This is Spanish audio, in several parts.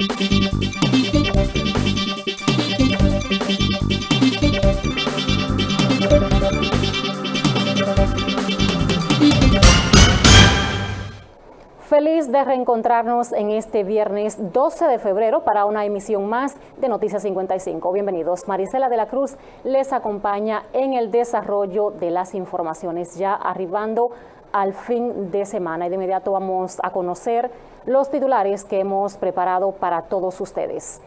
Feliz de reencontrarnos en este viernes 12 de febrero para una emisión más de Noticias 55. Bienvenidos. Marisela de la Cruz les acompaña en el desarrollo de las informaciones, ya arribando al fin de semana. Y de inmediato vamos a conocer los titulares que hemos preparado para todos ustedes.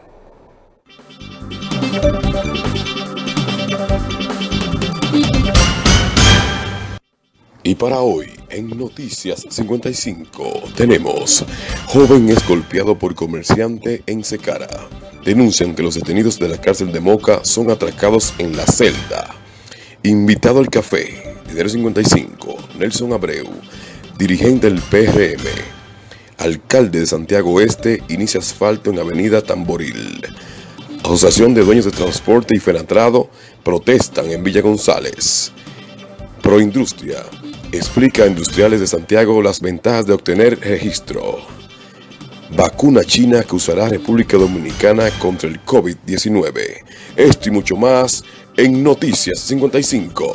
Y para hoy, en Noticias 55, tenemos: joven es golpeado por comerciante en Secara. Denuncian que los detenidos de la cárcel de Moca son atracados en la celda. Invitado al café, Diario 55, Nelson Abreu, dirigente del PRM. Alcalde de Santiago Este inicia asfalto en Avenida Tamboril. Asociación de Dueños de Transporte y Fenatrado protestan en Villa González. Proindustria explica a industriales de Santiago las ventajas de obtener registro. Vacuna china que usará República Dominicana contra el COVID-19. Esto y mucho más en Noticias 55.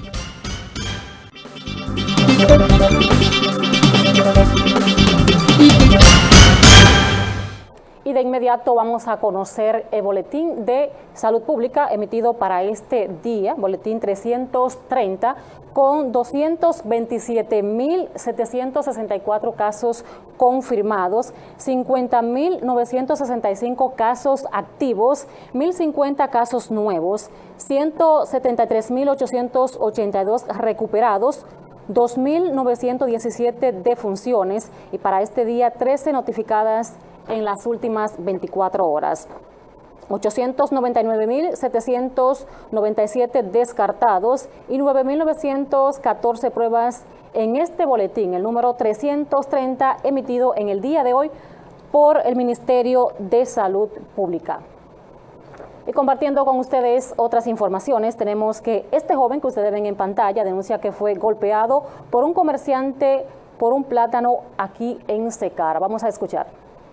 Y de inmediato vamos a conocer el boletín de salud pública emitido para este día, boletín 330, con 227.764 casos confirmados, 50.965 casos activos, 1.050 casos nuevos, 173.882 recuperados, 2.917 defunciones y para este día 13 notificadas en las últimas 24 horas. 899.797 descartados y 9.914 pruebas en este boletín, el número 330, emitido en el día de hoy por el Ministerio de Salud Pública. Y compartiendo con ustedes otras informaciones, tenemos que este joven que ustedes ven en pantalla denuncia que fue golpeado por un comerciante por un plátano aquí en Secara. Vamos a escuchar.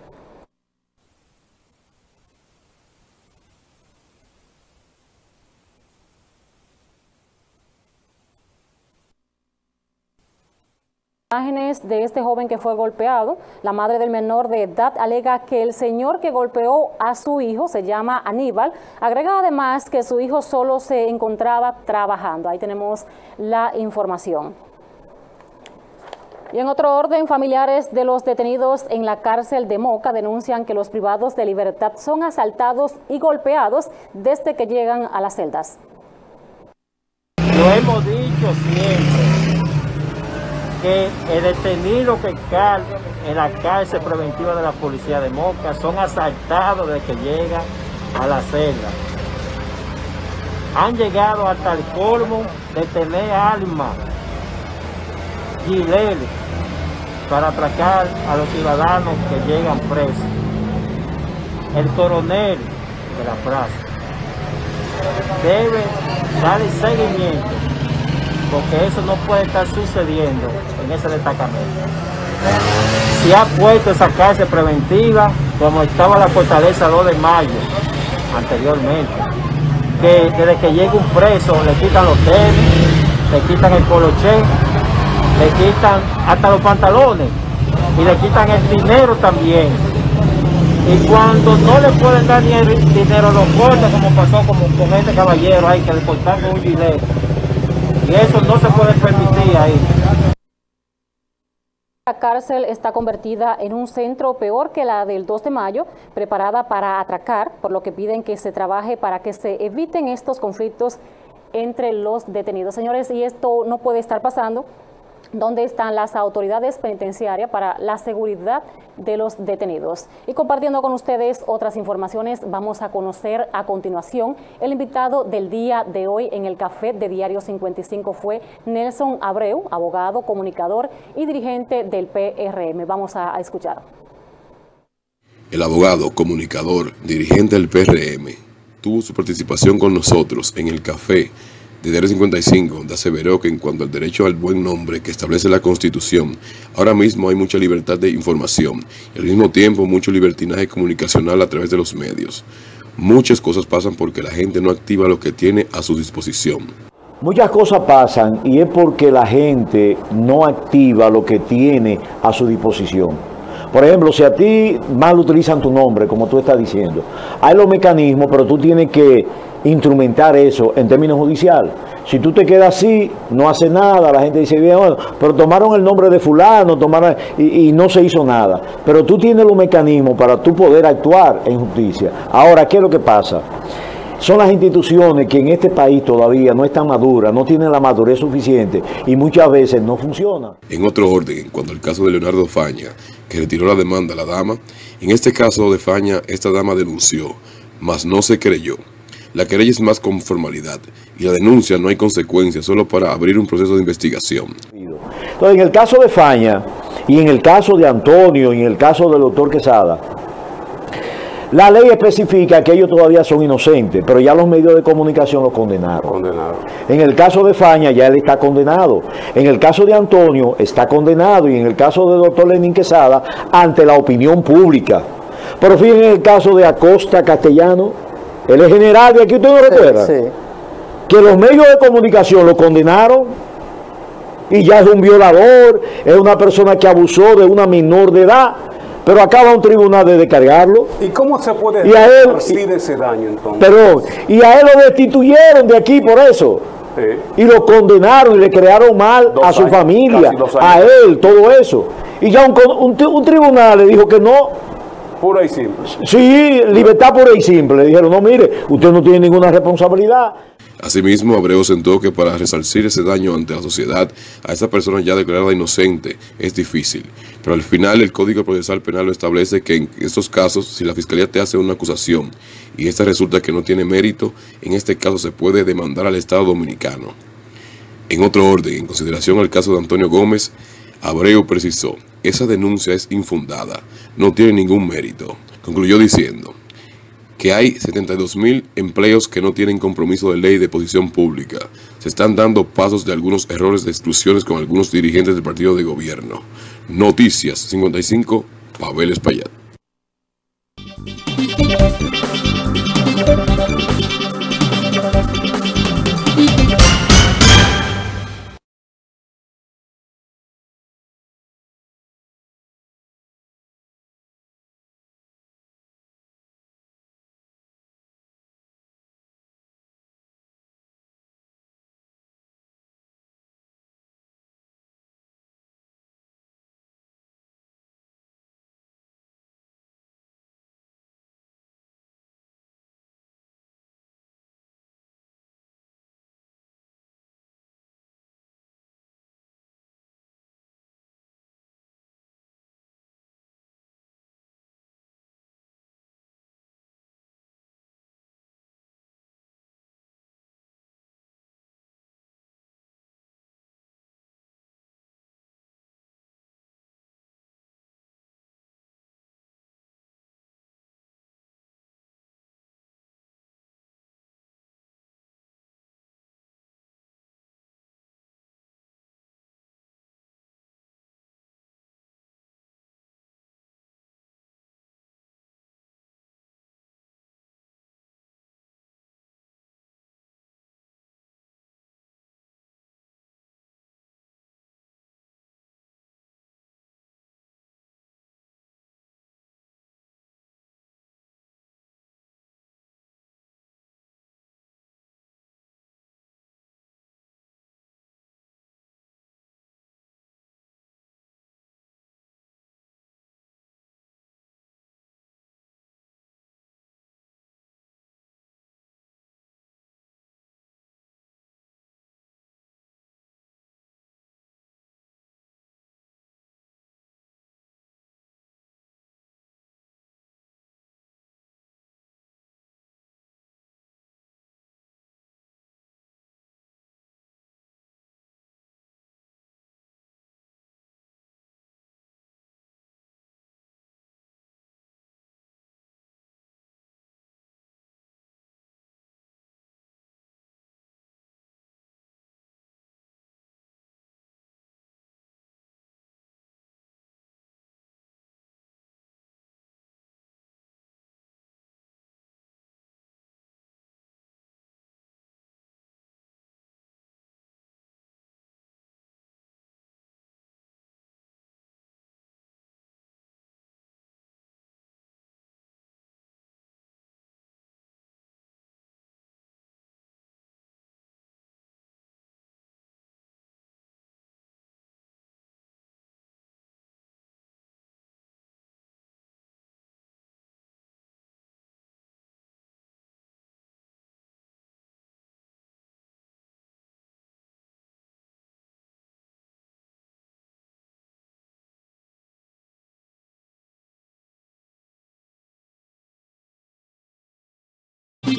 Imágenes de este joven que fue golpeado. La madre del menor de edad alega que el señor que golpeó a su hijo se llama Aníbal. Agrega además que su hijo solo se encontraba trabajando. Ahí tenemos la información. Y en otro orden, familiares de los detenidos en la cárcel de Moca denuncian que los privados de libertad son asaltados y golpeados desde que llegan a las celdas. Lo hemos dicho siempre, que el detenido que cae en la cárcel preventiva de la policía de Moca son asaltados desde que llegan a la celda. Han llegado hasta el colmo de tener armas, giletes, para atracar a los ciudadanos que llegan presos. El coronel de la plaza debe darle seguimiento, porque eso no puede estar sucediendo en ese destacamento. Se ha puesto esa cárcel preventiva como estaba la Fortaleza 2 de Mayo anteriormente, que desde que llega un preso le quitan los tenis, le quitan el poloché, le quitan hasta los pantalones y le quitan el dinero también. Y cuando no le pueden dar ni el dinero, lo cortan, como pasó con este caballero ahí, que le cortaron un gilet. Y eso no se puede permitir ahí. La cárcel está convertida en un centro peor que la del 2 de mayo, preparada para atracar, por lo que piden que se trabaje para que se eviten estos conflictos entre los detenidos. Señores, y esto no puede estar pasando. ¿Dónde están las autoridades penitenciarias para la seguridad de los detenidos? Y compartiendo con ustedes otras informaciones, vamos a conocer a continuación. El invitado del día de hoy en el café de Diario 55 fue Nelson Abreu, abogado, comunicador y dirigente del PRM. Vamos a escuchar. El abogado, comunicador, dirigente del PRM, tuvo su participación con nosotros en el café Desde el 55, donde aseveró que en cuanto al derecho al buen nombre que establece la Constitución, ahora mismo hay mucha libertad de información y al mismo tiempo mucho libertinaje comunicacional a través de los medios. Muchas cosas pasan porque la gente no activa lo que tiene a su disposición. Muchas cosas pasan y es porque la gente no activa lo que tiene a su disposición. Por ejemplo, si a ti mal utilizan tu nombre, como tú estás diciendo, hay los mecanismos, pero tú tienes que instrumentar eso en términos judiciales. Si tú te quedas así, no haces nada, la gente dice, bien, bueno, pero tomaron el nombre de fulano, y no se hizo nada. Pero tú tienes los mecanismos para tú poder actuar en justicia. Ahora, ¿qué es lo que pasa? Son las instituciones que en este país todavía no están maduras, no tienen la madurez suficiente y muchas veces no funcionan. En otro orden, en cuanto al caso de Leonardo Faña, que retiró la demanda a la dama, en este caso de Faña, esta dama denunció, mas no se creyó. La querella es más con formalidad y la denuncia no hay consecuencias, solo para abrir un proceso de investigación. Entonces, en el caso de Faña y en el caso de Antonio y en el caso del doctor Quesada, la ley especifica que ellos todavía son inocentes, pero ya los medios de comunicación los condenaron. En el caso de Faña ya él está condenado. En el caso de Antonio está condenado y en el caso del doctor Lenín Quesada ante la opinión pública. Pero fíjense en el caso de Acosta Castellano, él es general de aquí, ¿usted no recuerda? Sí. Que los medios de comunicación lo condenaron y ya es un violador, es una persona que abusó de una menor de edad. Pero acaba un tribunal de descargarlo. ¿Y cómo se puede resarcir ese daño entonces? Perdón, y a él lo destituyeron de aquí por eso. Sí. Y lo condenaron y le crearon mal a su familia, a él, todo eso. Y ya un tribunal le dijo que no. Pura y simple. Sí, libertad pura y simple. Le dijeron, no, mire, usted no tiene ninguna responsabilidad. Asimismo, Abreu sentó que para resarcir ese daño ante la sociedad a esa persona ya declarada inocente es difícil, pero al final el Código Procesal Penal lo establece que en estos casos, si la Fiscalía te hace una acusación y esta resulta que no tiene mérito, en este caso se puede demandar al Estado Dominicano. En otro orden, en consideración al caso de Antonio Gómez, Abreu precisó, esa denuncia es infundada, no tiene ningún mérito. Concluyó diciendo que hay 72.000 empleos que no tienen compromiso de ley de posición pública. Se están dando pasos de algunos errores de exclusiones con algunos dirigentes del partido de gobierno. Noticias 55, Pavel Espaillat.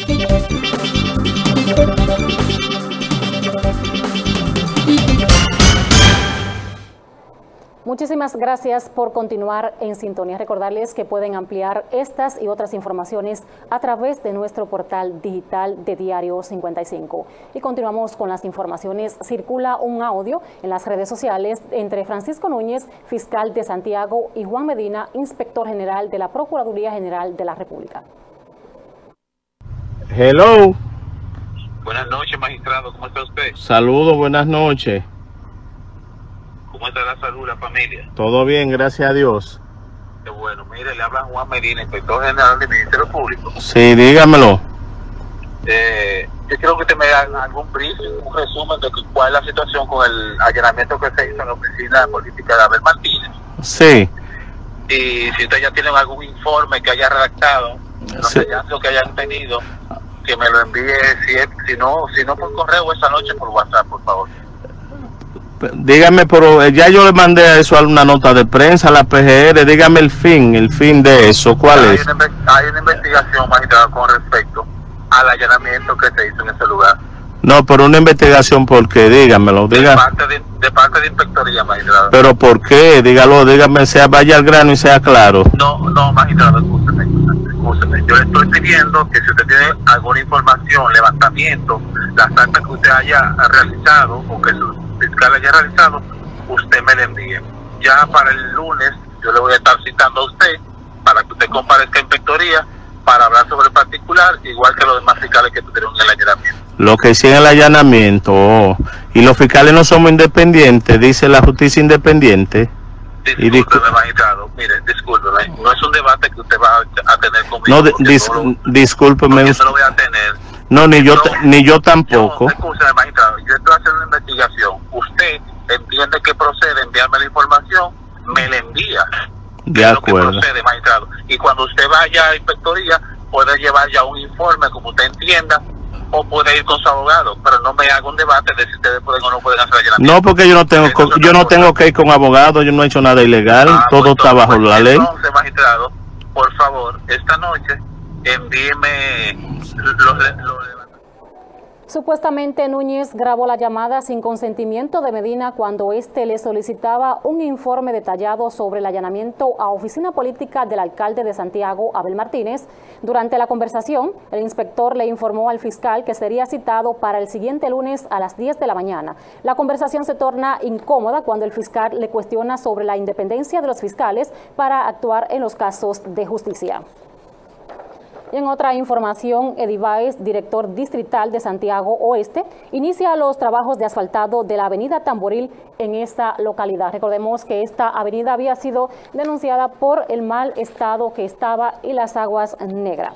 Muchísimas gracias por continuar en sintonía. Recordarles que pueden ampliar estas y otras informaciones a través de nuestro portal digital de Diario 55. Y continuamos con las informaciones. Circula un audio en las redes sociales entre Francisco Núñez, fiscal de Santiago, y Juan Medina, inspector general de la Procuraduría General de la República. Hello. Buenas noches, magistrado. ¿Cómo está usted? Saludos, buenas noches. ¿Cómo está la salud, la familia? Todo bien, gracias a Dios. Qué bueno. Mire, le habla Juan Medina, inspector general del Ministerio Público. Sí, dígamelo. Yo quiero que usted me haga algún briefing, un resumen de cuál es la situación con el allanamiento que se hizo en la oficina de política de Abel Martínez. Sí. Y si usted ya tiene algún informe que haya redactado, los Sí. hallazgos que hayan tenido, que me lo envíe, si no por correo esta noche, por WhatsApp, por favor. Dígame, pero ya yo le mandé a eso a una nota de prensa a la PGR. Dígame el fin de eso, ¿cuál es? Hay una investigación, magistrado, con respecto al allanamiento que se hizo en ese lugar. No, pero una investigación, ¿por qué? Dígamelo, diga. De parte de inspectoría, magistrado. Pero ¿por qué? Dígalo, dígame, vaya al grano y sea claro. No, magistrado, escúcheme. Yo le estoy pidiendo que si usted tiene alguna información, levantamiento, las actas que usted haya realizado o que su fiscal haya realizado, usted me la envíe. Ya para el lunes yo le voy a estar citando a usted para que usted comparezca a inspectoría para hablar sobre el particular, igual que los demás fiscales que tuvieron el allanamiento. Lo que sí en el allanamiento, y los fiscales no somos independientes, dice la justicia independiente. Discúlpeme, magistrado, mire, discúlpeme, no es un debate que usted va a tener conmigo. No, discúlpeme. Yo no lo voy a tener. No, ni yo tampoco. Escúcheme, magistrado, yo estoy haciendo una investigación. Usted entiende que procede enviarme la información, me la envía. De acuerdo. Que procede, magistrado. Y cuando usted vaya a inspectoría, puede llevar ya un informe, como usted entienda, o puede ir con su abogado, pero no me haga un debate de si ustedes pueden o no pueden hacer allanamiento. No, porque yo no tengo que ir con abogado, yo no he hecho nada ilegal, todo está bajo la ley. Entonces, magistrado, por favor, esta noche envíeme los Supuestamente Núñez grabó la llamada sin consentimiento de Medina cuando éste le solicitaba un informe detallado sobre el allanamiento a oficina política del alcalde de Santiago, Abel Martínez. Durante la conversación, el inspector le informó al fiscal que sería citado para el siguiente lunes a las 10 de la mañana. La conversación se torna incómoda cuando el fiscal le cuestiona sobre la independencia de los fiscales para actuar en los casos de justicia. Y en otra información, Eddie Báez, director distrital de Santiago Oeste, inicia los trabajos de asfaltado de la avenida Tamboril en esta localidad. Recordemos que esta avenida había sido denunciada por el mal estado que estaba y las aguas negras.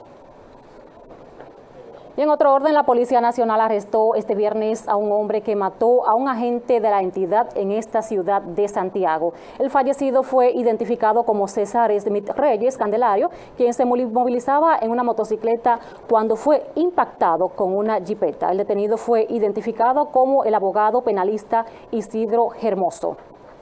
Y en otro orden, la Policía Nacional arrestó este viernes a un hombre que mató a un agente de la entidad en esta ciudad de Santiago. El fallecido fue identificado como César Smith Reyes Candelario, quien se movilizaba en una motocicleta cuando fue impactado con una jipeta. El detenido fue identificado como el abogado penalista Isidro Hermoso.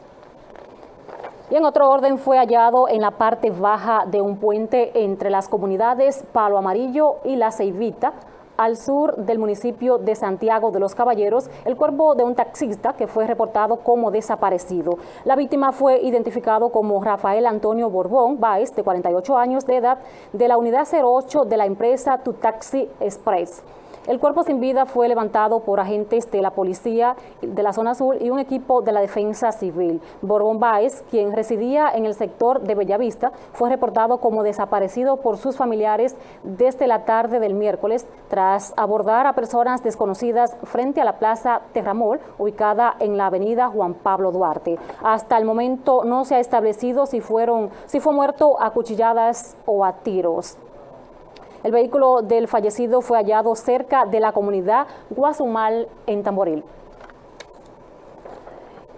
Y en otro orden, fue hallado en la parte baja de un puente entre las comunidades Palo Amarillo y La Ceibita, al sur del municipio de Santiago de los Caballeros, el cuerpo de un taxista que fue reportado como desaparecido. La víctima fue identificado como Rafael Antonio Borbón Báez, de 48 años de edad, de la unidad 08 de la empresa Tu Taxi Express. El cuerpo sin vida fue levantado por agentes de la policía de la zona sur y un equipo de la defensa civil. Borbón Báez, quien residía en el sector de Bellavista, fue reportado como desaparecido por sus familiares desde la tarde del miércoles tras abordar a personas desconocidas frente a la Plaza Terramol, ubicada en la avenida Juan Pablo Duarte. Hasta el momento no se ha establecido si fue muerto a cuchilladas o a tiros. El vehículo del fallecido fue hallado cerca de la comunidad Guazumal en Tamboril.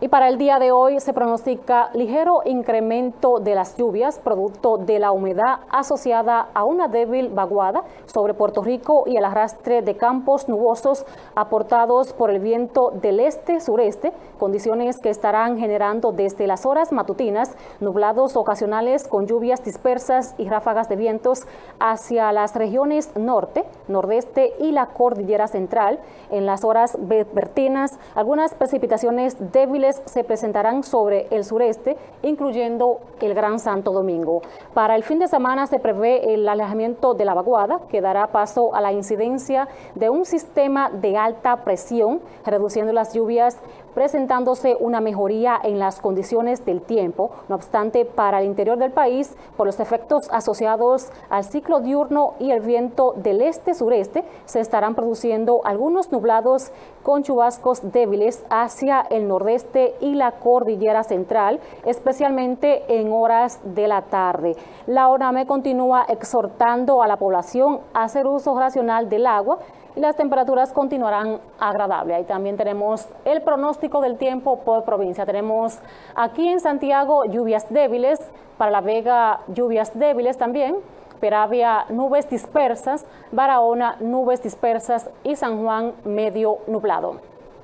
Y para el día de hoy se pronostica ligero incremento de las lluvias, producto de la humedad asociada a una débil vaguada sobre Puerto Rico y el arrastre de campos nubosos aportados por el viento del este-sureste, condiciones que estarán generando desde las horas matutinas nublados ocasionales con lluvias dispersas y ráfagas de vientos hacia las regiones norte, nordeste y la cordillera central. En las horas vespertinas, algunas precipitaciones débiles se presentarán sobre el sureste, incluyendo el Gran Santo Domingo. Para el fin de semana se prevé el alejamiento de la vaguada, que dará paso a la incidencia de un sistema de alta presión, reduciendo las lluvias, presentándose una mejoría en las condiciones del tiempo. No obstante, para el interior del país, por los efectos asociados al ciclo diurno y el viento del este-sureste, se estarán produciendo algunos nublados con chubascos débiles hacia el nordeste y la cordillera central, especialmente en horas de la tarde. La ONAME continúa exhortando a la población a hacer uso racional del agua y las temperaturas continuarán agradables. Ahí también tenemos el pronóstico del tiempo por provincia. Tenemos aquí en Santiago lluvias débiles, para La Vega lluvias débiles también, Peravia nubes dispersas, Barahona nubes dispersas y San Juan medio nublado.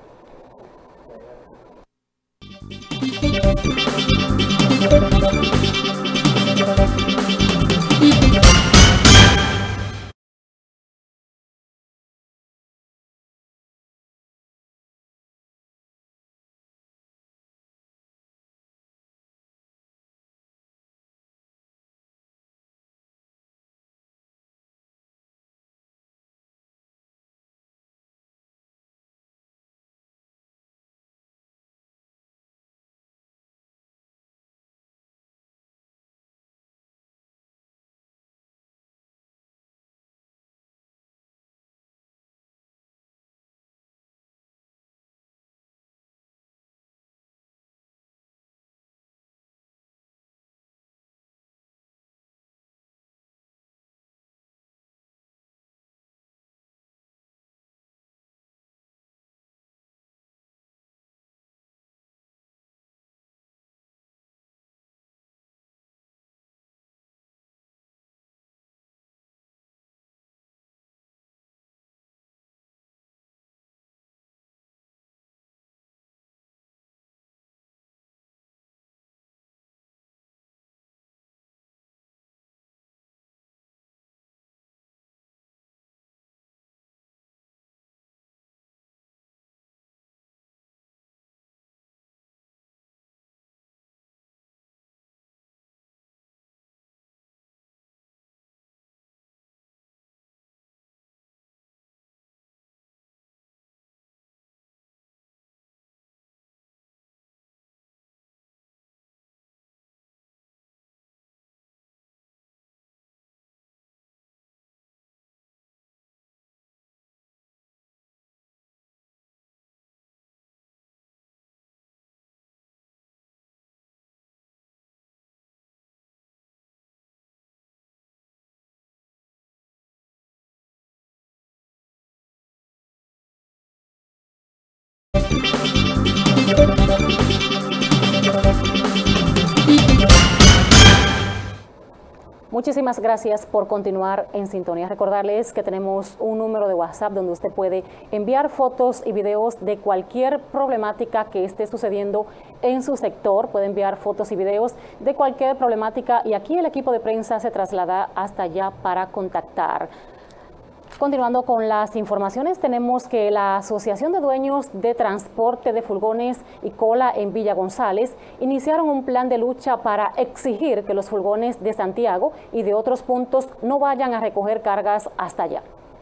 Muchísimas gracias por continuar en sintonía. Recordarles que tenemos un número de WhatsApp donde usted puede enviar fotos y videos de cualquier problemática que esté sucediendo en su sector. Puede enviar fotos y videos de cualquier problemática y aquí el equipo de prensa se traslada hasta allá para contactar. Continuando con las informaciones, tenemos que la Asociación de Dueños de Transporte de Furgones y Cola en Villa González iniciaron un plan de lucha para exigir que los furgones de Santiago y de otros puntos no vayan a recoger cargas hasta allá.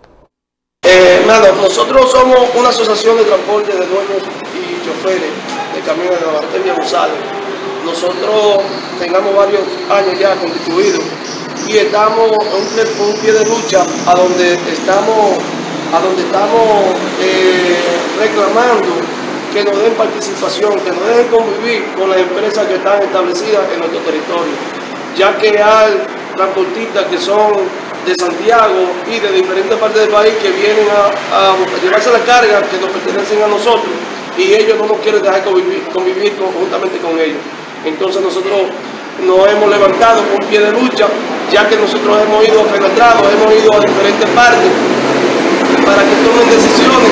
Nosotros somos una asociación de transporte de dueños y choferes de camiones de Villa González. Nosotros tengamos varios años ya constituidos y estamos en un pie de lucha a donde estamos reclamando que nos den participación, que nos dejen convivir con las empresas que están establecidas en nuestro territorio, ya que hay transportistas que son de Santiago y de diferentes partes del país que vienen a llevarse la carga que nos pertenecen a nosotros y ellos no nos quieren dejar convivir juntamente con ellos. Entonces nosotros nos hemos levantado con pie de lucha, ya que nosotros hemos ido penetrados, hemos ido a diferentes partes para que tomen decisiones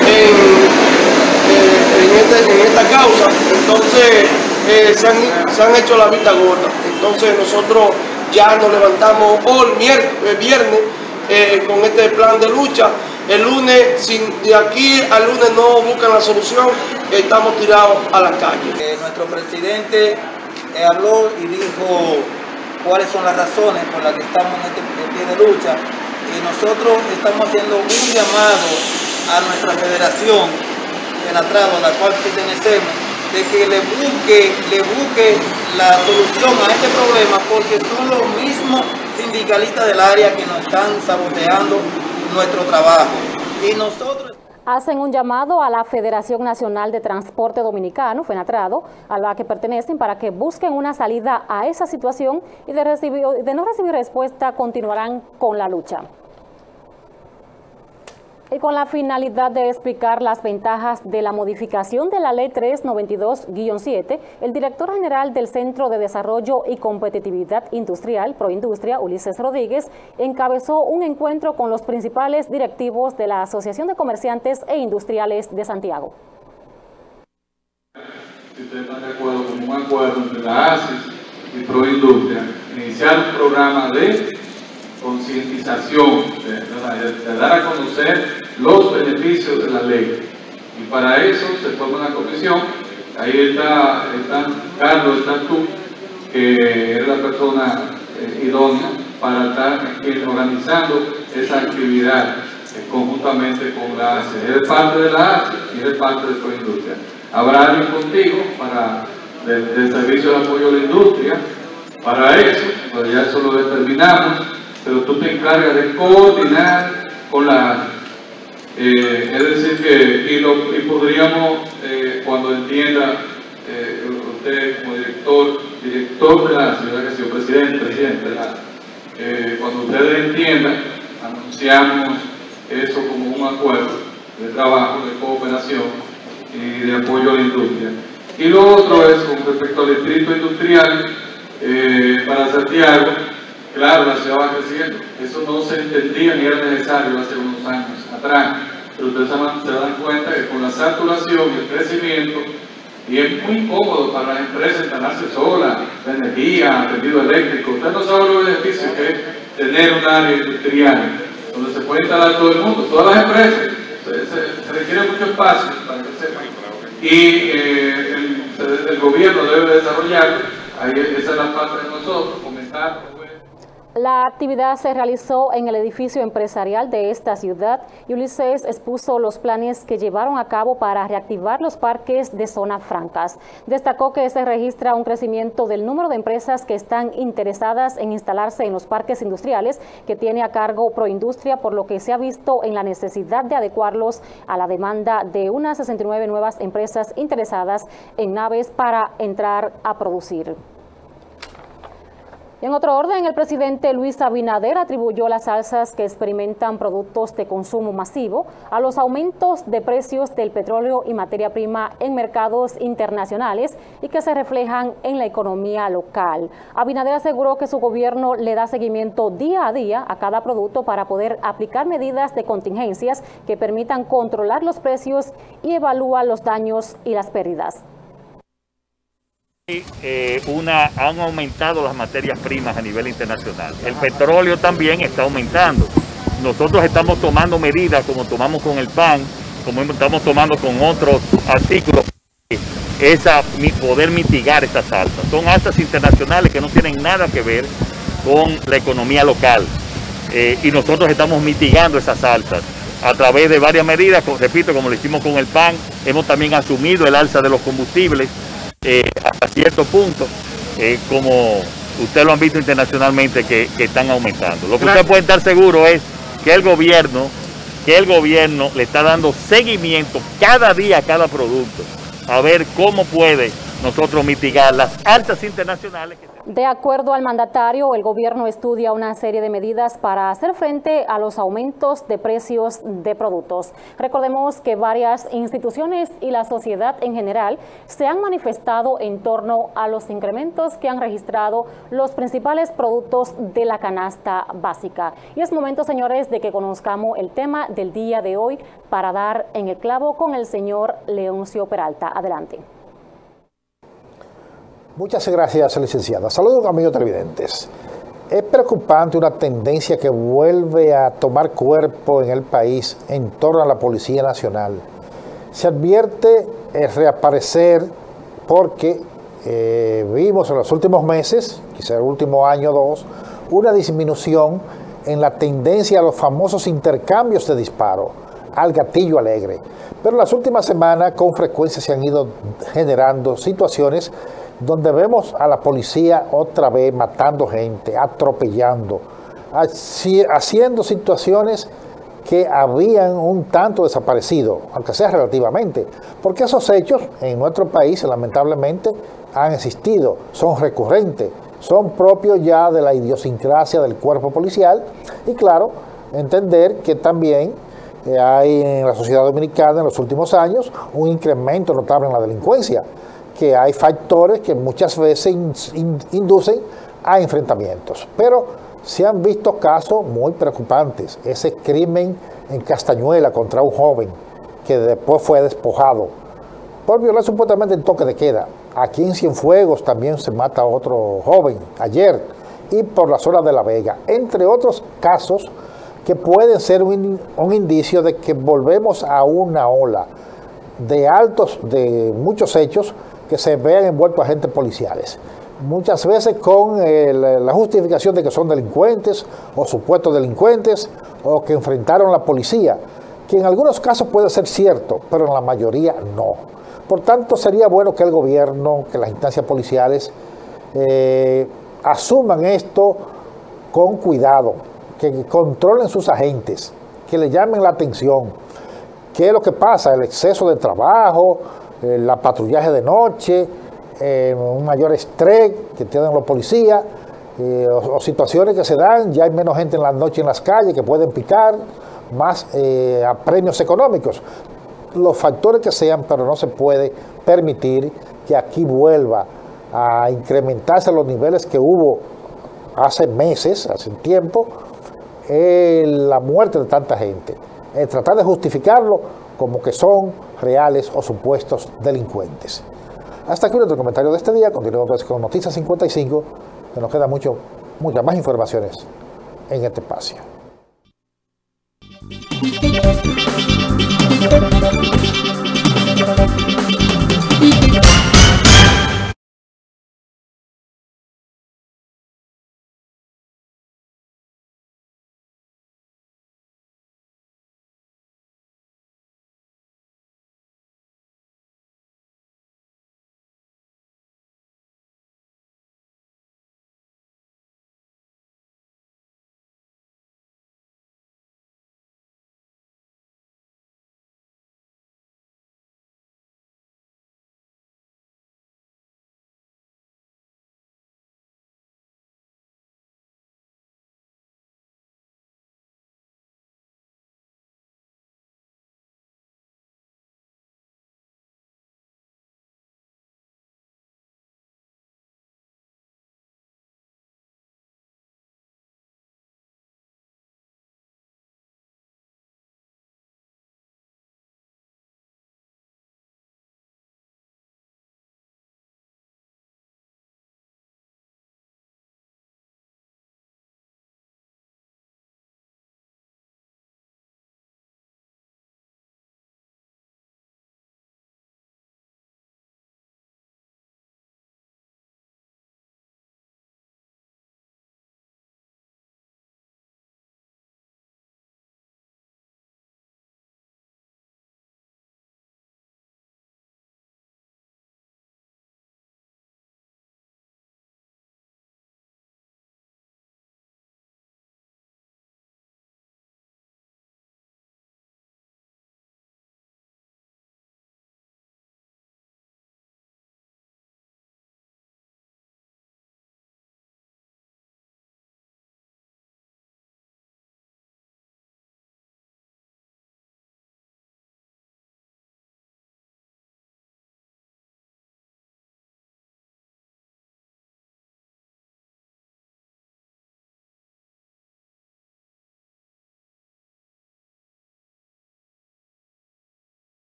en esta causa. Entonces se han hecho la vista gorda. Entonces nosotros ya nos levantamos hoy, viernes, con este plan de lucha. El lunes, de aquí al lunes no buscan la solución, estamos tirados a la calle. Nuestro presidente habló y dijo cuáles son las razones por las que estamos en este pie de lucha, y nosotros estamos haciendo un llamado a nuestra federación Fenatrado, a la cual pertenecemos, de que le busque la solución a este problema, porque son los mismos sindicalistas del área que nos están saboteando nuestro trabajo. Y nosotros hacen un llamado a la Federación Nacional de Transporte Dominicano, Fenatrado, a la que pertenecen, para que busquen una salida a esa situación, y de no recibir respuesta continuarán con la lucha. Y con la finalidad de explicar las ventajas de la modificación de la Ley 392-7, el director general del Centro de Desarrollo y Competitividad Industrial, Proindustria, Ulises Rodríguez, encabezó un encuentro con los principales directivos de la Asociación de Comerciantes e Industriales de Santiago. Si ustedes están de acuerdo con un acuerdo entre la ASIS y Proindustria, iniciar un programa de concientización, de dar a conocer los beneficios de la ley, y para eso se forma una comisión. Ahí está Carlos, estás tú, que eres la persona idónea para estar organizando esa actividad conjuntamente con la ASE. Eres parte de la ASE y eres parte de Proindustria. Habrá alguien contigo del Servicio de Apoyo a la Industria para eso, pues ya eso lo determinamos, pero tú te encargas de coordinar con la ASE. Es decir que, y podríamos, cuando entienda usted como director de la ciudad, que ha sido presidente de la, cuando ustedes entiendan, anunciamos eso como un acuerdo de trabajo, de cooperación y de apoyo a la industria. Y lo otro es con respecto al distrito industrial para Santiago. Claro, la ciudad va creciendo, eso no se entendía ni era necesario hace unos años atrás, pero ustedes se dan cuenta que con la saturación y el crecimiento, y es muy cómodo para las empresas instalarse solas, la energía, tendido eléctrico. Ustedes no saben los beneficios que es tener un área industrial donde se puede instalar todo el mundo, todas las empresas. Se requiere mucho espacio para que sepan, y el gobierno debe desarrollarlo. Ahí esa es la parte de nosotros, comentar. La actividad se realizó en el edificio empresarial de esta ciudad, y Ulises expuso los planes que llevaron a cabo para reactivar los parques de zonas francas. Destacó que se registra un crecimiento del número de empresas que están interesadas en instalarse en los parques industriales que tiene a cargo Proindustria, por lo que se ha visto en la necesidad de adecuarlos a la demanda de unas 69 nuevas empresas interesadas en naves para entrar a producir. En otro orden, el presidente Luis Abinader atribuyó las alzas que experimentan productos de consumo masivo a los aumentos de precios del petróleo y materia prima en mercados internacionales y que se reflejan en la economía local. Abinader aseguró que su gobierno le da seguimiento día a día a cada producto para poder aplicar medidas de contingencias que permitan controlar los precios y evalúa los daños y las pérdidas. Han aumentado las materias primas a nivel internacional. El petróleo también está aumentando. Nosotros estamos tomando medidas, como tomamos con el pan, como estamos tomando con otros artículos, poder mitigar estas alzas. Son alzas internacionales que no tienen nada que ver con la economía local. Y nosotros estamos mitigando esas alzas a través de varias medidas, repito, como lo hicimos con el pan. Hemos también asumido el alza de los combustibles hasta cierto punto, como ustedes lo han visto internacionalmente, que están aumentando. Lo que usted puede estar seguro es que el gobierno le está dando seguimiento cada día a cada producto, a ver cómo puede nosotros mitigar las alzas internacionales que se De acuerdo al mandatario, el gobierno estudia una serie de medidas para hacer frente a los aumentos de precios de productos. Recordemos que varias instituciones y la sociedad en general se han manifestado en torno a los incrementos que han registrado los principales productos de la canasta básica. Y es momento, señores, de que conozcamos el tema del día de hoy para dar en el clavo con el señor Leoncio Peralta. Adelante. Muchas gracias, licenciada. Saludos, amigos televidentes. Es preocupante una tendencia que vuelve a tomar cuerpo en el país en torno a la Policía Nacional. Se advierte el reaparecer porque vimos en los últimos meses, quizá el último año o dos, una disminución en la tendencia a los famosos intercambios de disparo, al gatillo alegre. Pero en las últimas semanas con frecuencia se han ido generando situaciones donde vemos a la policía otra vez matando gente, atropellando, haciendo situaciones que habían un tanto desaparecido, aunque sea relativamente, porque esos hechos en nuestro país lamentablemente han existido, son recurrentes, son propios ya de la idiosincrasia del cuerpo policial y claro, entender que también hay en la sociedad dominicana en los últimos años un incremento notable en la delincuencia, que hay factores que muchas veces inducen a enfrentamientos. Pero se han visto casos muy preocupantes. Ese crimen en Castañuela contra un joven que después fue despojado por violar supuestamente el toque de queda. Aquí en Cienfuegos también se mata a otro joven ayer y por la zona de La Vega. Entre otros casos que pueden ser un indicio de que volvemos a una ola de muchos hechos que se vean envueltos agentes policiales. Muchas veces con la justificación de que son delincuentes o supuestos delincuentes o que enfrentaron a la policía, que en algunos casos puede ser cierto, pero en la mayoría no. Por tanto, sería bueno que el gobierno, que las instancias policiales asuman esto con cuidado, que controlen sus agentes, que le llamen la atención. ¿Qué es lo que pasa? El exceso de trabajo, la patrullaje de noche, un mayor estrés que tienen los policías, o situaciones que se dan, ya hay menos gente en la noche en las calles que pueden picar, más a premios económicos. Los factores que sean, pero no se puede permitir que aquí vuelva a incrementarse los niveles que hubo hace meses, hace tiempo, la muerte de tanta gente. Tratar de justificarlo como que son reales o supuestos delincuentes. Hasta aquí nuestro comentario de este día. Continuamos con Noticias 55, que nos quedan muchas más informaciones en este espacio.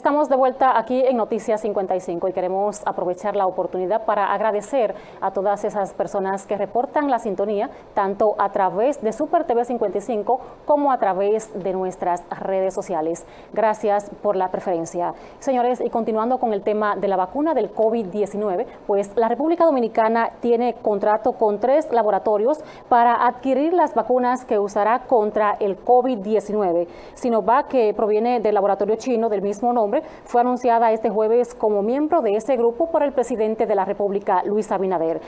Estamos de vuelta aquí en Noticias 55 y queremos aprovechar la oportunidad para agradecer a todas esas personas que reportan la sintonía, tanto a través de Super TV 55 como a través de nuestras redes sociales. Gracias por la preferencia. Señores, y continuando con el tema de la vacuna del COVID-19, pues la República Dominicana tiene contrato con 3 laboratorios para adquirir las vacunas que usará contra el COVID-19. Sinovac, que proviene del laboratorio chino del mismo nombre, fue anunciada este jueves como miembro de ese grupo por el presidente de la República, Luis Abinader.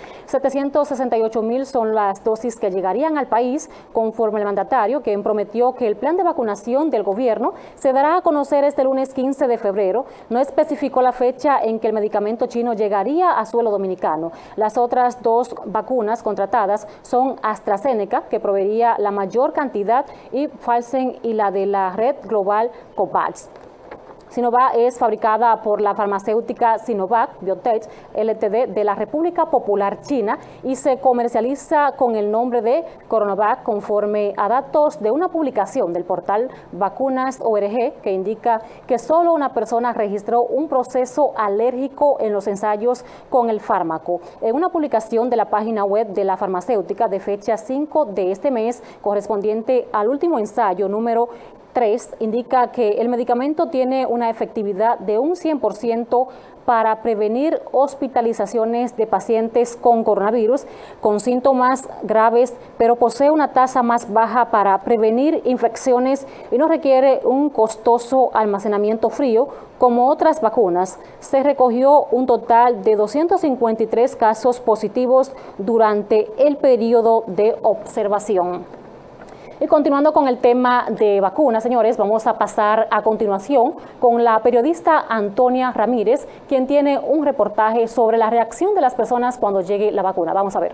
768,000 son las dosis que llegarían al país, conforme el mandatario, quien prometió que el plan de vacunación del gobierno se dará a conocer este lunes 15 de febrero. No especificó la fecha en que el medicamento chino llegaría a suelo dominicano. Las otras 2 vacunas contratadas son AstraZeneca, que proveería la mayor cantidad, y Pfizer y la de la red global COVAX. Sinovac es fabricada por la farmacéutica Sinovac Biotech Ltd. De la República Popular China y se comercializa con el nombre de Coronavac, conforme a datos de una publicación del portal Vacunas.org, que indica que solo una persona registró un proceso alérgico en los ensayos con el fármaco. En una publicación de la página web de la farmacéutica de fecha 5 de este mes, correspondiente al último ensayo número 3, indica que el medicamento tiene una efectividad de un 100% para prevenir hospitalizaciones de pacientes con coronavirus con síntomas graves, pero posee una tasa más baja para prevenir infecciones y no requiere un costoso almacenamiento frío como otras vacunas. Se recogió un total de 253 casos positivos durante el periodo de observación. Y continuando con el tema de vacunas, señores, vamos a pasar a continuación con la periodista Antonia Ramírez, quien tiene un reportaje sobre la reacción de las personas cuando llegue la vacuna. Vamos a ver.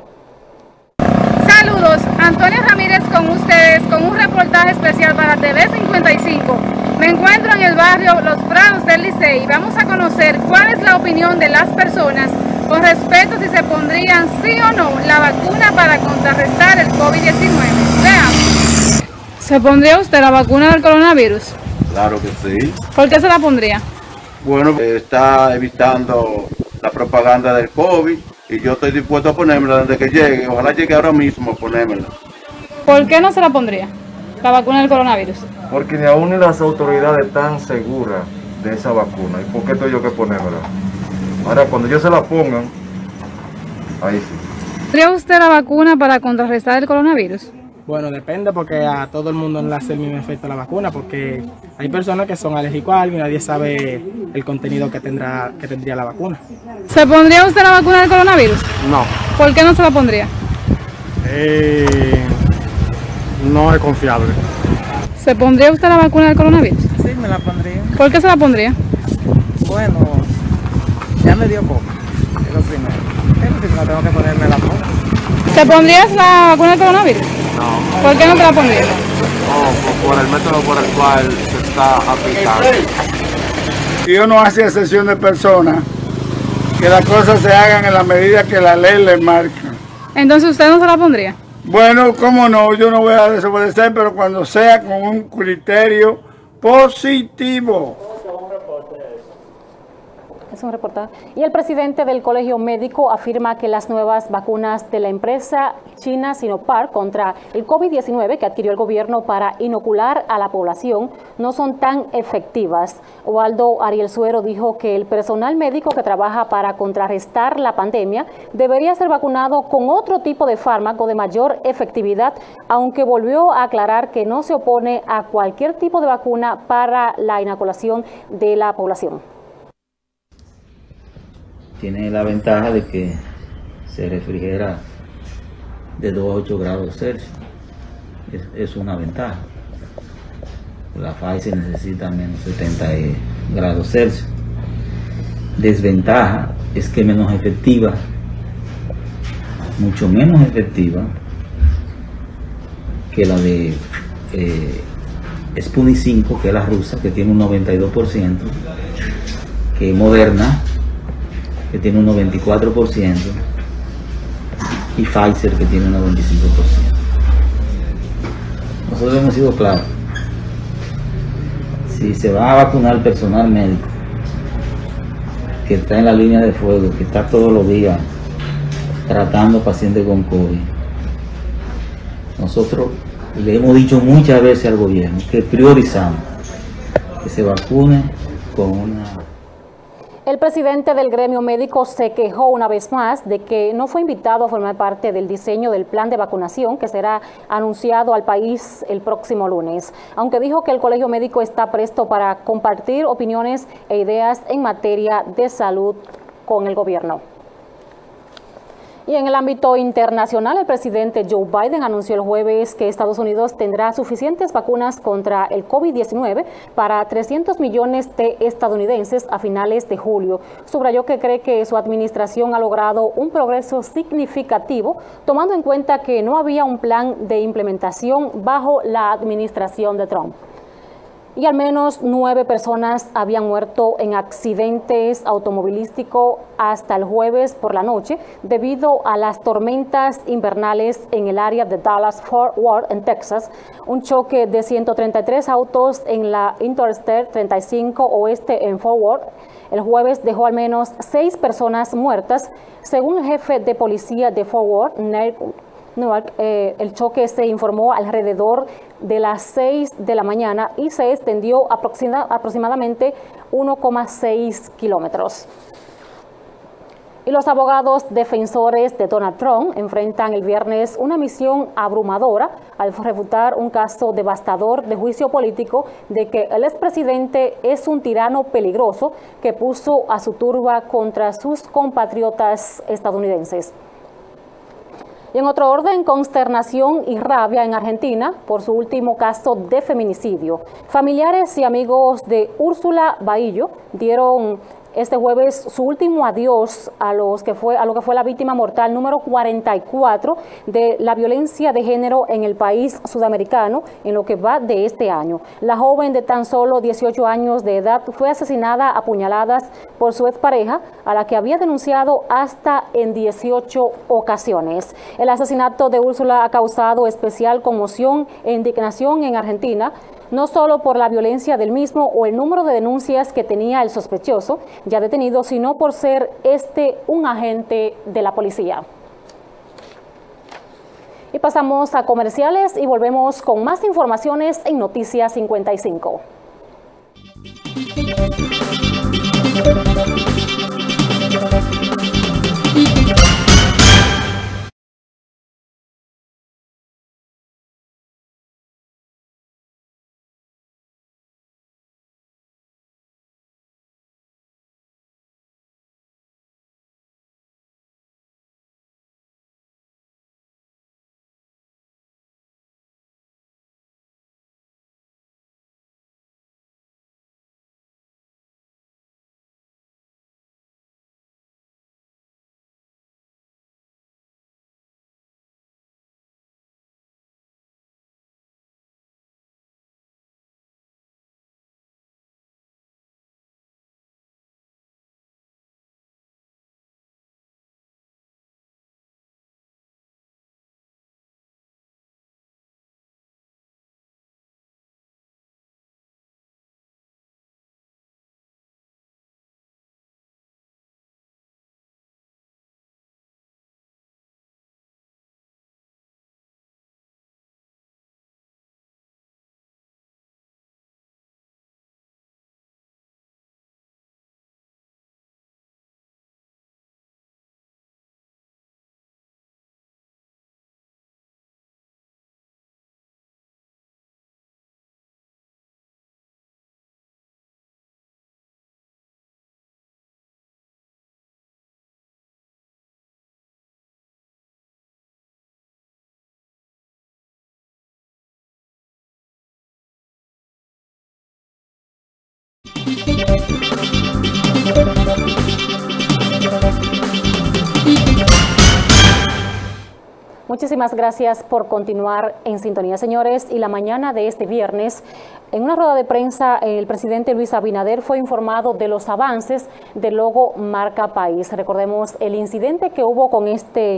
Saludos, Antonia Ramírez con ustedes con un reportaje especial para TV 55. Me encuentro en el barrio Los Prados del Licey y vamos a conocer cuál es la opinión de las personas con respecto a si se pondrían sí o no la vacuna para contrarrestar el COVID-19. Veamos. ¿Se pondría usted la vacuna del coronavirus? Claro que sí. ¿Por qué se la pondría? Bueno, está evitando la propaganda del COVID y yo estoy dispuesto a ponérmela desde que llegue. Ojalá llegue ahora mismo a ponérmela. ¿Por qué no se la pondría, la vacuna del coronavirus? Porque ni aún ni las autoridades están seguras de esa vacuna. ¿Y por qué tengo yo que ponérmela? Ahora, cuando ellos se la pongan, ahí sí. ¿Pondría usted la vacuna para contrarrestar el coronavirus? Bueno, depende, porque a todo el mundo no le hace el mismo efecto la vacuna, porque hay personas que son alérgicos a algo y nadie sabe el contenido que tendría la vacuna. ¿Se pondría usted la vacuna del coronavirus? No. ¿Por qué no se la pondría? No es confiable. ¿Se pondría usted la vacuna del coronavirus? Sí, me la pondría. ¿Por qué se la pondría? Bueno, ya me dio COVID, es lo primero. Pero si no tengo que ponerme la vacuna. ¿Te pondrías la vacuna del coronavirus? No. ¿Por qué no te la pondrías? No, por el método por el cual se está aplicando. Dios no hace excepción de personas, que las cosas se hagan en la medida que la ley le marca. Entonces, ¿usted no se la pondría? Bueno, cómo no, yo no voy a desobedecer, pero cuando sea con un criterio positivo. Es un reportaje. Y el presidente del Colegio Médico afirma que las nuevas vacunas de la empresa china Sinopharm contra el COVID-19 que adquirió el gobierno para inocular a la población no son tan efectivas. Waldo Ariel Suero dijo que el personal médico que trabaja para contrarrestar la pandemia debería ser vacunado con otro tipo de fármaco de mayor efectividad, aunque volvió a aclarar que no se opone a cualquier tipo de vacuna para la inoculación de la población. Tiene la ventaja de que se refrigera de 2 a 8 grados Celsius. Es una ventaja. La Pfizer necesita menos 70 grados Celsius. Desventaja es que menos efectiva, mucho menos efectiva que la de Sputnik 5, que es la rusa, que tiene un 92%, que Moderna, que tiene un 94%, y Pfizer, que tiene un 95%. Nosotros hemos sido claros: si se va a vacunar personal médico que está en la línea de fuego, que está todos los días tratando pacientes con COVID, nosotros le hemos dicho muchas veces al gobierno que priorizamos que se vacune con una... El presidente del gremio médico se quejó una vez más de que no fue invitado a formar parte del diseño del plan de vacunación que será anunciado al país el próximo lunes, aunque dijo que el colegio médico está presto para compartir opiniones e ideas en materia de salud con el gobierno. Y en el ámbito internacional, el presidente Joe Biden anunció el jueves que Estados Unidos tendrá suficientes vacunas contra el COVID-19 para 300 millones de estadounidenses a finales de julio. Subrayó que cree que su administración ha logrado un progreso significativo, tomando en cuenta que no había un plan de implementación bajo la administración de Trump. Y al menos 9 personas habían muerto en accidentes automovilísticos hasta el jueves por la noche debido a las tormentas invernales en el área de Dallas-Fort Worth, en Texas. Un choque de 133 autos en la Interstate 35 oeste en Fort Worth el jueves dejó al menos 6 personas muertas, según el jefe de policía de Fort Worth, Newark. El choque se informó alrededor de las 6 de la mañana y se extendió aproximadamente 1,6 kilómetros. Y los abogados defensores de Donald Trump enfrentan el viernes una misión abrumadora al refutar un caso devastador de juicio político de que el expresidente es un tirano peligroso que puso a su turba contra sus compatriotas estadounidenses. Y en otro orden, consternación y rabia en Argentina por su último caso de feminicidio. Familiares y amigos de Úrsula Baillo dieron este jueves su último adiós a lo que fue la víctima mortal número 44 de la violencia de género en el país sudamericano en lo que va de este año. La joven de tan solo 18 años de edad fue asesinada a puñaladas por su expareja, a la que había denunciado hasta en 18 ocasiones. El asesinato de Úrsula ha causado especial conmoción e indignación en Argentina, no solo por la violencia del mismo o el número de denuncias que tenía el sospechoso ya detenido, sino por ser un agente de la policía. Y pasamos a comerciales y volvemos con más informaciones en Noticias 55. Muchísimas gracias por continuar en sintonía, señores. Y la mañana de este viernes, en una rueda de prensa, el presidente Luis Abinader fue informado de los avances del logo Marca País. Recordemos el incidente que hubo con este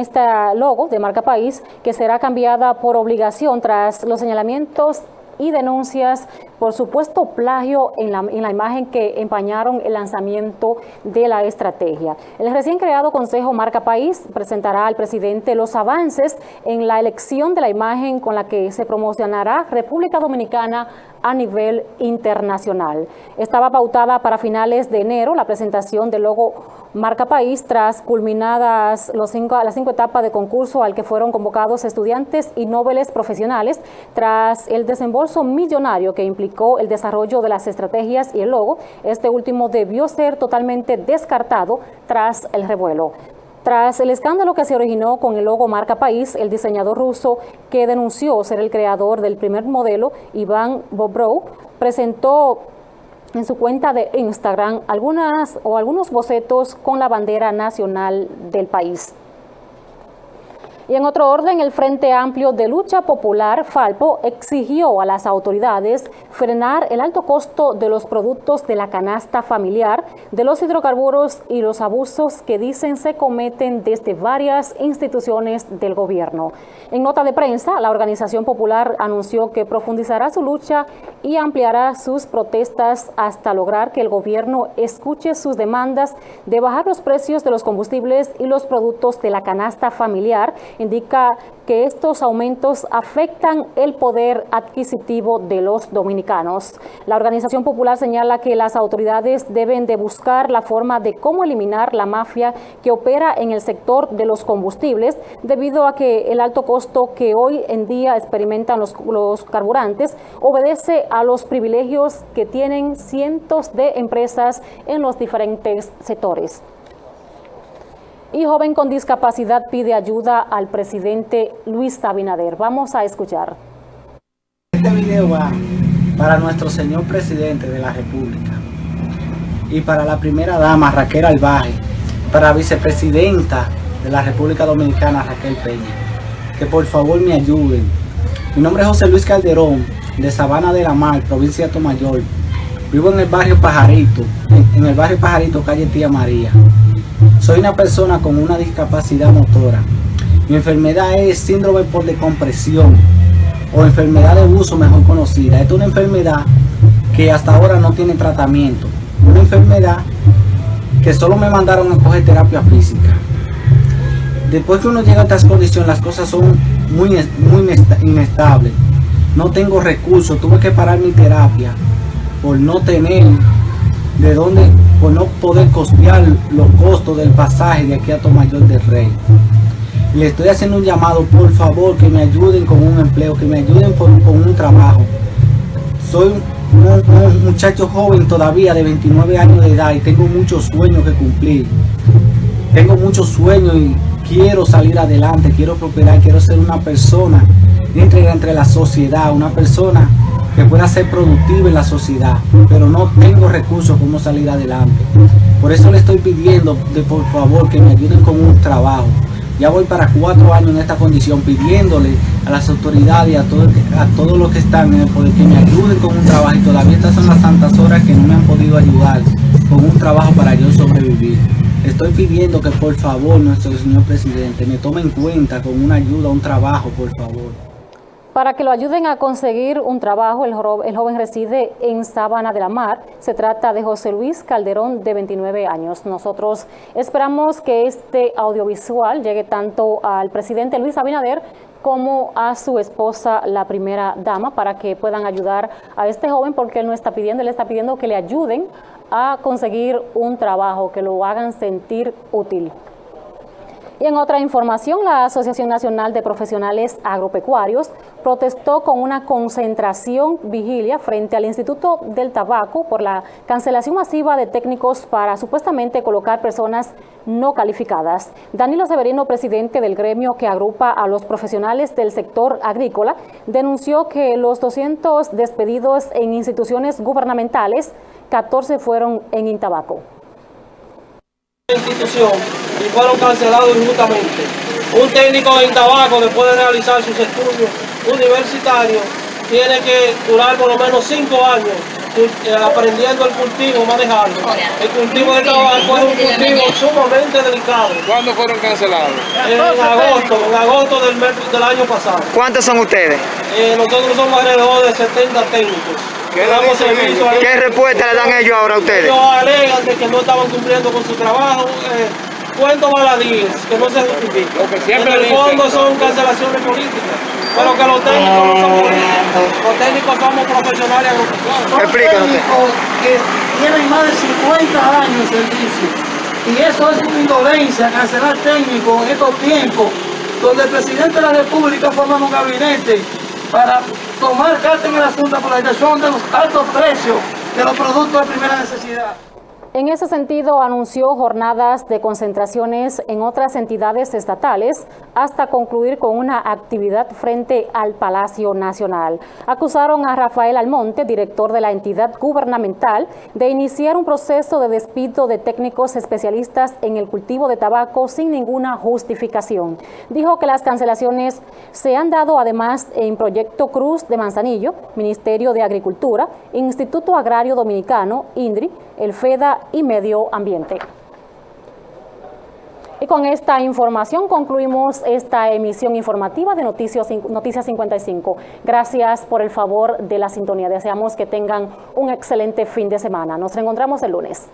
logo de Marca País, que será cambiada por obligación tras los señalamientos y denuncias por supuesto plagio en la imagen que empañaron el lanzamiento de la estrategia. El recién creado Consejo Marca País presentará al presidente los avances en la elección de la imagen con la que se promocionará República Dominicana a nivel internacional. Estaba pautada para finales de enero la presentación del logo Marca País tras culminadas las cinco etapas de concurso al que fueron convocados estudiantes y nobles profesionales tras el desembolso millonario que implicó el desarrollo de las estrategias y el logo. Este último debió ser totalmente descartado tras el revuelo. Tras el escándalo que se originó con el logo Marca País, el diseñador ruso que denunció ser el creador del primer modelo, Iván Bobrov, presentó en su cuenta de Instagram algunos bocetos con la bandera nacional del país. Y en otro orden, el Frente Amplio de Lucha Popular, Falpo, exigió a las autoridades frenar el alto costo de los productos de la canasta familiar, de los hidrocarburos y los abusos que dicen se cometen desde varias instituciones del gobierno. En nota de prensa, la organización popular anunció que profundizará su lucha y ampliará sus protestas hasta lograr que el gobierno escuche sus demandas de bajar los precios de los combustibles y los productos de la canasta familiar. Indica que estos aumentos afectan el poder adquisitivo de los dominicanos. La organización popular señala que las autoridades deben de buscar la forma de cómo eliminar la mafia que opera en el sector de los combustibles, debido a que el alto costo que hoy en día experimentan los carburantes obedece a los privilegios que tienen cientos de empresas en los diferentes sectores. Y joven con discapacidad pide ayuda al presidente Luis Abinader. Vamos a escuchar. Este video va para nuestro señor presidente de la República y para la primera dama Raquel Albaje, para la vicepresidenta de la República Dominicana Raquel Peña, que por favor me ayuden. Mi nombre es José Luis Calderón, de Sabana de la Mar, provincia de Atomayor. Vivo en el barrio Pajarito, calle Tía María. Soy una persona con una discapacidad motora. Mi enfermedad es síndrome por decompresión o enfermedad de uso mejor conocida. Esta es una enfermedad que hasta ahora no tiene tratamiento. Una enfermedad que solo me mandaron a coger terapia física. Después que uno llega a estas condiciones, las cosas son muy inestables. No tengo recursos, tuve que parar mi terapia por no tener de dónde, por no poder costear los costos del pasaje de aquí a Atomayor del Rey. Le estoy haciendo un llamado, por favor, que me ayuden con un empleo, que me ayuden con un trabajo. Soy un muchacho joven todavía de 29 años de edad y tengo muchos sueños que cumplir. Tengo muchos sueños y quiero salir adelante, quiero prosperar, quiero ser una persona íntegra entre la sociedad, una persona que pueda ser productiva en la sociedad, pero no tengo recursos como salir adelante. Por eso le estoy pidiendo por favor que me ayuden con un trabajo. Ya voy para 4 años en esta condición, pidiéndole a las autoridades y a todos los que están en el poder que me ayuden con un trabajo, y todavía estas son las tantas horas que no me han podido ayudar con un trabajo para yo sobrevivir. Estoy pidiendo que por favor nuestro señor presidente me tome en cuenta con una ayuda, un trabajo, por favor. Para que lo ayuden a conseguir un trabajo, el joven reside en Sabana de la Mar. Se trata de José Luis Calderón, de 29 años. Nosotros esperamos que este audiovisual llegue tanto al presidente Luis Abinader como a su esposa, la primera dama, para que puedan ayudar a este joven, porque él no está pidiendo, él está pidiendo que le ayuden a conseguir un trabajo, que lo hagan sentir útil. Y en otra información, la Asociación Nacional de Profesionales Agropecuarios protestó con una concentración vigilia frente al Instituto del Tabaco por la cancelación masiva de técnicos para supuestamente colocar personas no calificadas. Danilo Severino, presidente del gremio que agrupa a los profesionales del sector agrícola, denunció que los 200 despedidos en instituciones gubernamentales, 14 fueron en Intabaco. Institución y fueron cancelados injustamente. Un técnico en tabaco que puede realizar sus estudios universitarios tiene que durar por lo menos 5 años aprendiendo el cultivo, manejarlo. El cultivo del tabaco es un cultivo sumamente delicado. ¿Cuándo fueron cancelados? En agosto del año pasado. ¿Cuántos son ustedes? Nosotros somos alrededor de 70 técnicos. ¿Qué respuesta le dan ellos ahora a ustedes? Ellos alegan de que no estaban cumpliendo con su trabajo. Cuentos baladíes, que no se justifican. En el fondo son cancelaciones políticas, pero que los técnicos no son políticos. Los técnicos somos profesionales agricultores. Explícanos. Técnicos que tienen más de 50 años de servicio. Y eso es una indolencia, cancelar técnicos en estos tiempos, donde el presidente de la República forma un gabinete para tomar carta en el asunto por la dirección de los altos precios de los productos de primera necesidad. En ese sentido, anunció jornadas de concentraciones en otras entidades estatales hasta concluir con una actividad frente al Palacio Nacional. Acusaron a Rafael Almonte, director de la entidad gubernamental, de iniciar un proceso de despido de técnicos especialistas en el cultivo de tabaco sin ninguna justificación. Dijo que las cancelaciones se han dado además en Proyecto Cruz de Manzanillo, Ministerio de Agricultura, Instituto Agrario Dominicano, INDRI, el FEDA y Medio Ambiente. Y con esta información concluimos esta emisión informativa de Noticias 55. Gracias por el favor de la sintonía. Deseamos que tengan un excelente fin de semana. Nos reencontramos el lunes.